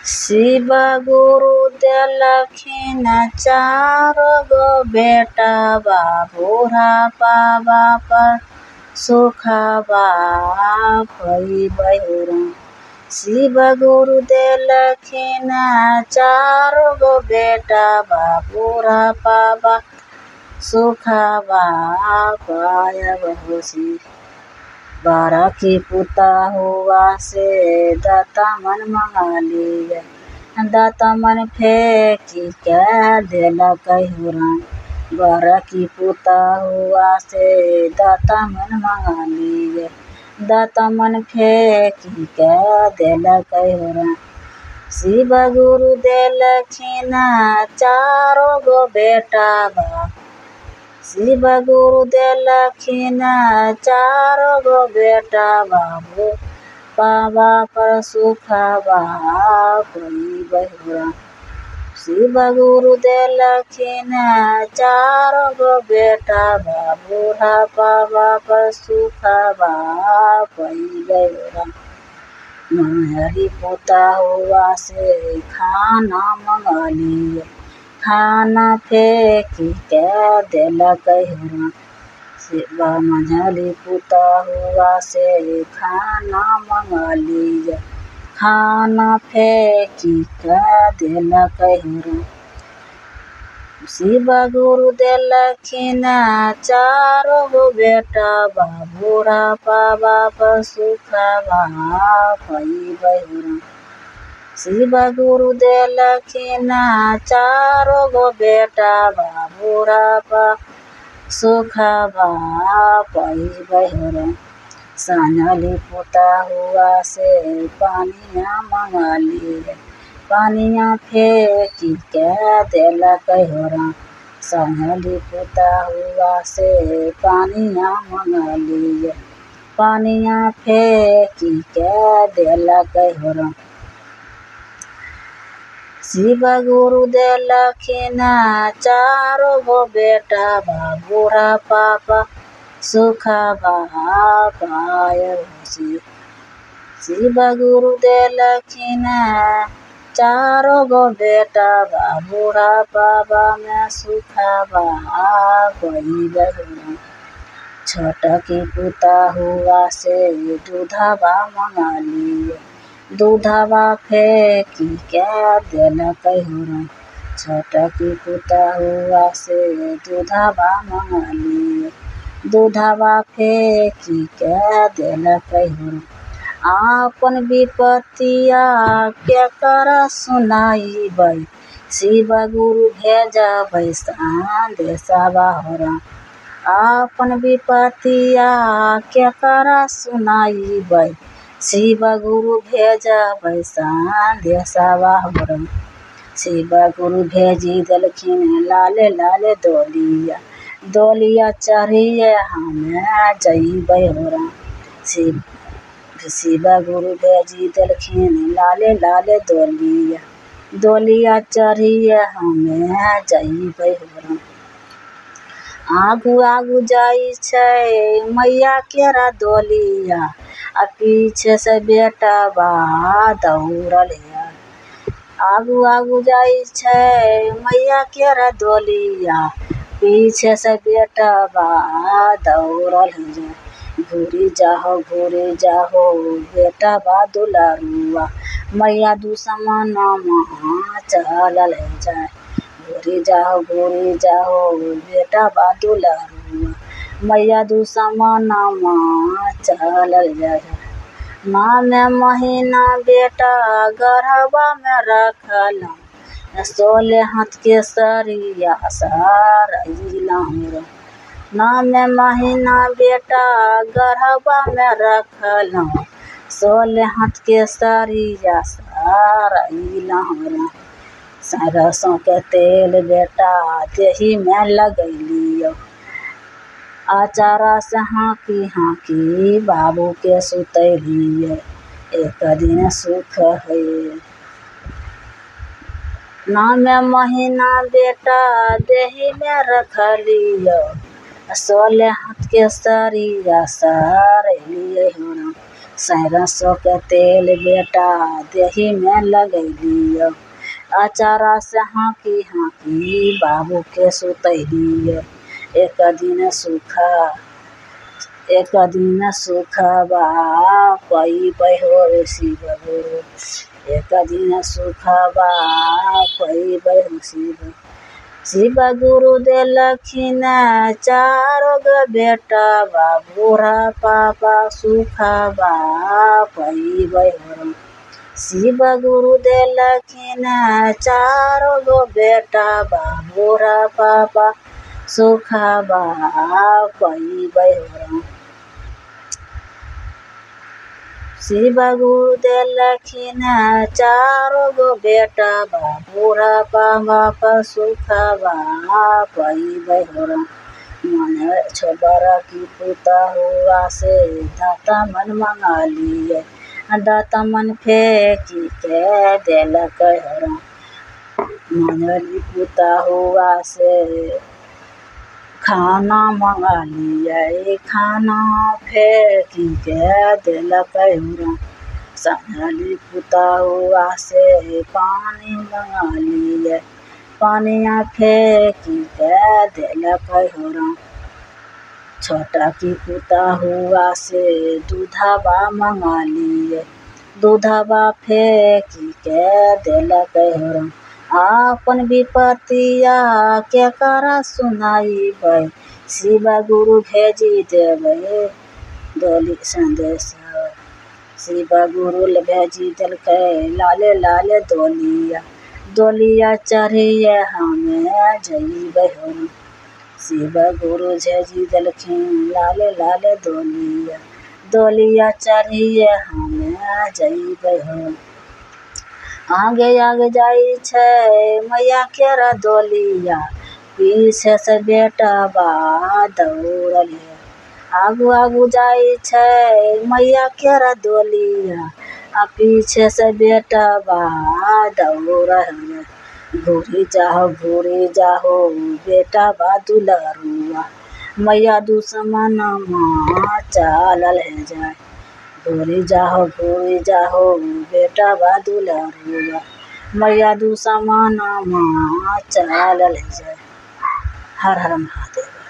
शिव गुरु देलखिन चारो गो बेटा बूढ़ा पावा पर सुखवा भइबै हो। शिव गुरु देलखिन चारो गो बेटा बूढ़ा पावा सुखवा पायब होसी। बरकी पुता हुआ से दाता मन मंगा लिए, दाता मन फेंकी के देलक हो। बरकी पुता हुआ से दाता मन मंगा लिए, दाता मन फेंकी के देलक हो। शिव गुरु देलखिन चारो गो बेटा शिव गुरु देलखिन चारो गो बेटा बाबू पावा पर सुखवा भइबै हो। शिव गुरु देलखिन चारो गो बेटा बूढ़ा पावा पर सुखवा भइबै हो। महरी पोता हुआ से खाना मंगा लिए, खाना फेंकी के देलक हो। शिव मंझली पुता हुआ से खाना मंगा लिए, खाना फेंकी के देलक हो। शिव गुरु देलखिन चारो गो बेटा बूढ़ा पावा पर सुखवा भइबै हो। शिव गुरु देलखिन चारो गो बेटा बूढ़ा पावा सुखवा भइबै हो। संझली पुता हुआ से पानिया मंगा लिए, पानिया फेंकी के देलक हो। संझली पुता हुआ से पानिया मंगा लिए, पानिया फेंकी के देलक हो। शिव गुरु देलखिन चारो गो बेटा बूढ़ा पापा सुखवा पायब होसी। शिव गुरु देलखिन चारो गो बेटा बूढ़ा पापा में सुखवा भइबै हो। छोटकी पुता हुआ से दूधवा मंगा लिए, दूधवा फेंकी के देलक हो। छोटकी पुता हुआ से दूधवा मंगा लिए, दूधवा फेंकी के देलक हो। आपन विपत्तिया केकरा सुनाइबै, शिव गुरु भेजबै संदेशवा हो। आपन विपत्तिया केकरा सुनाइबै, शिव गुरु भेजबै संदेशवा हो। शिव गुरु भेजी देलखिन लाले लाले डोलिया, डोलिया चढ़िए हमे जइबै हो। शिव गुरु भेजी देलखिन लाले लाले डोलिया, डोलिया चढ़िए हमे जइबै हो। आगू आगू जाइ छै मैया केरा डोलिया, आ पीछे से बेटा दौड़ल है। आगू आगू जाइ छै मैया केरा डोलिया, पीछे से बेटा दौड़ल है। घूरी जाहो बेटा दुलारुआ, मैया दुश्मन चलल है। घूरी जाहो बेटा दुलारुआ, मैया दुश्मन चलल है। नाम महीना बेटा गर्भवा में रखलौं, 16 हाथ के सरिया सरैलौं हो। नाम महीना बेटा गर्भवा में रखलौं, 16 हाथ के सरिया सरैलौं हो। सरसों के तेल बेटा देही में लगैलियो, आचारा से हाँकी बाबू के सुतैलिए, एक दिन सुख है। नाम महीना बेटा देही में रखलियो, 16 हाथ के सरिया सरैलिए हो। सरसों के तेल बेटा देही में लगैलियो, अचारा से हाँकी हाँकी बाबू के सुतैलियो। एक दिन सुखबा पैबै हो शिव गुरु, एक दिन सुखबा पैबै हो शिव गुरु देलखिन चारो गो बेटा, बूढ़ा पापा सुखबा पैबै हो। शिव गुरु देलखिन चारो गो बेटा, बूढ़ा पापा सुखबा पैबै हो। शिव गुरु देलखिन चारो गो बेटा, बूढ़ा पापा सुखबा पैबै हो। मन छोबरा की पुता हुआ से दाता मन मंगालिए, दाता मन फेंकी के देलक हो। मनली पुता हुआ से खाना मंगा लिया, खाना फेंकी के देलक हो। संझली पुता हुआ से पानी मंगा लिया, पानिया फेंकी के देलक हो। छोटा की पुता हुआ से दूधबा मंगा लिए, दूधबा फेंकी के देलक हो। आपन विपतिया केकरा सुनाइबै, शिव गुरु भेजी देबै डोली संदेश। शिव गुरु भेजी देलकै लाले लाले डोलिया, डोलिया चढ़िए हमें जइबै हो। शिव गुरु भेजी देलखिन लाले लाले डोलिया, डोलिया चढ़िए हमें जइबै हो। आगे आगे जाइ छै मैया केरा डोलिया, पीछे से बेटबा दौड़ल है। आगू आगू जाइ छै मैया केरा डोलिया, आ पीछे से बेटबा दौड़ल है। घूरी जाहो बेटबा दुलरुआ, मैया दुश्मनमा चलल है जाए। घूरी जाहो बेटबा दुलरुआ, मैया दुश्मनमा चलल है जाए। हर हर महादेव।